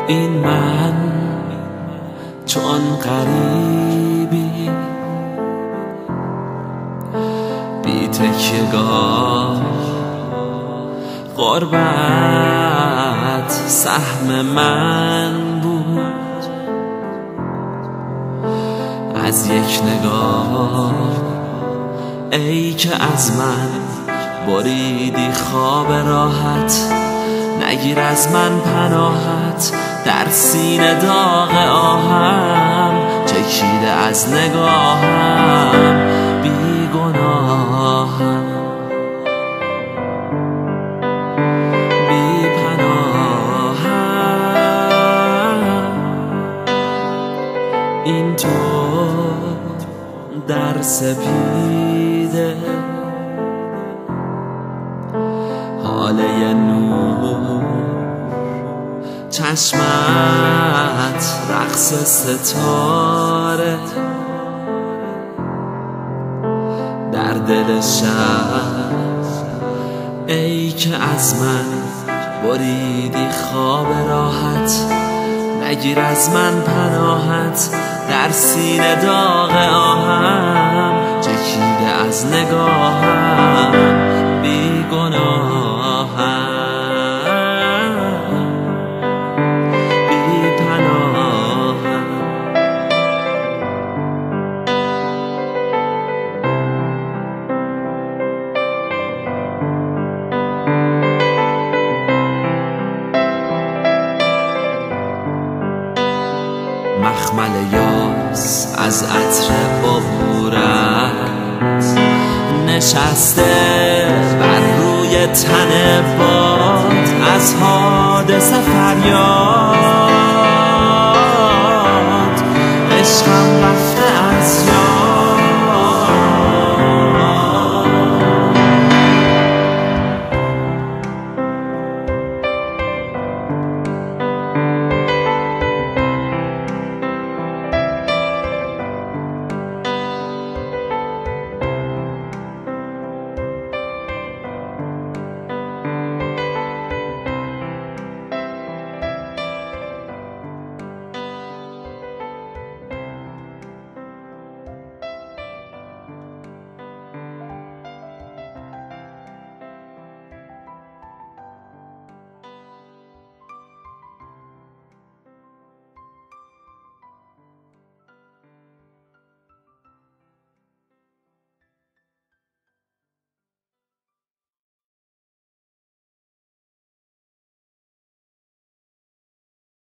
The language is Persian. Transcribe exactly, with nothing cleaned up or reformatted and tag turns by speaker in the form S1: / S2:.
S1: این من چون غریبی بی تکیه‌گاه، غربت سهم من بود. از یک نگاه ای که از من بریدی خواب راحت، نگیر از من پناهت در سینه داغ آهم، چکیده از نگاهم بی گناهم، بی پناهم. این تو در سپیده حاله نور، چشمت رقص ستاره در دل شب، ای که از من بریدی خواب راحت، نگیر از من پناهت در سینه داغ آهم، چکیده از نگاهم بی گناهم، بی پناهم. مخمل یاس از عطر عبورت نشسته بر روی تن باد، از حادثه فریاد عشقم رفته از یاد.